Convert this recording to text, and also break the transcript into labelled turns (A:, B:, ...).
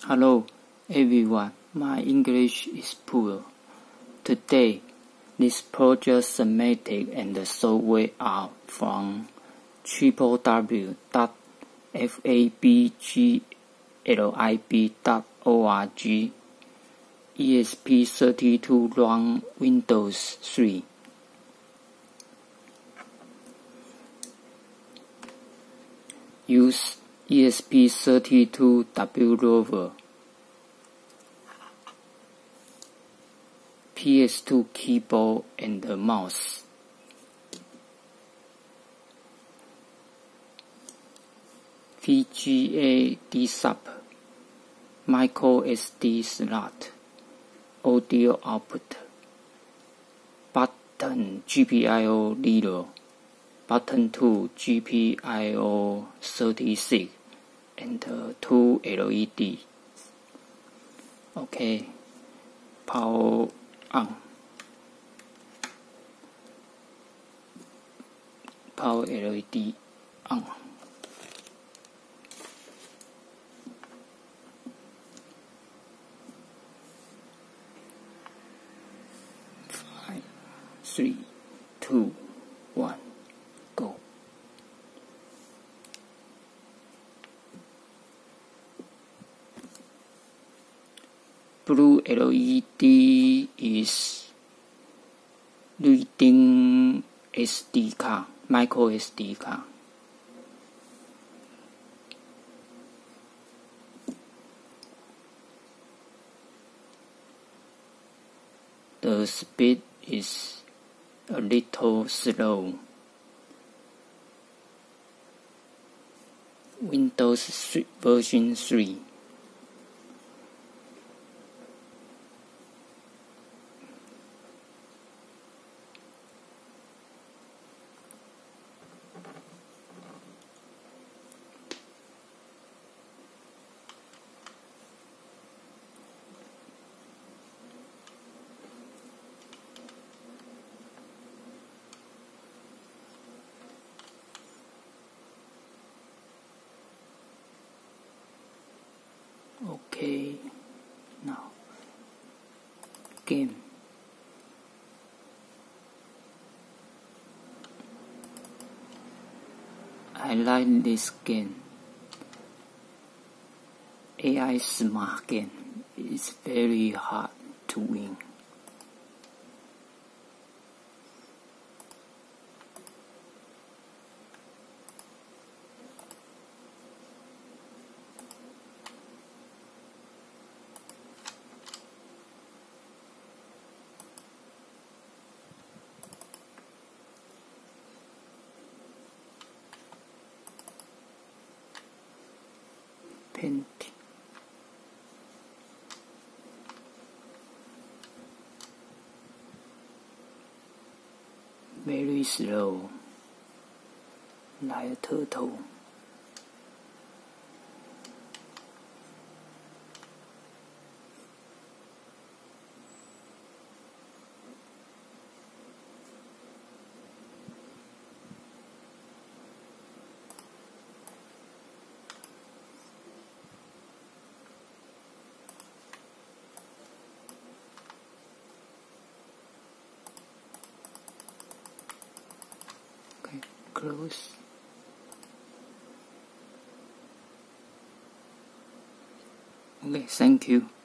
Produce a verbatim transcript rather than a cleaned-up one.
A: Hello everyone, my English is poor. Today, this project schematic and the software are from w w w dot f a b g lib dot org. E S P thirty-two run Windows three. Use E S P thirty-two W ROVER P S two keyboard and mouse. V G A D sub, micro S D slot, audio output, button G P I O zero, button two G P I O thirty-six, and two L E D. Okay, power on. Power L E D on. Five, three, two, one, go. Blue L E D is reading S D card, micro S D card. The speed is a little slow. Windows version three. Okay, now game. I like this game. A I smart game is very hard to win. Paint. Very slow, like a turtle. Okay, close. Okay, thank you.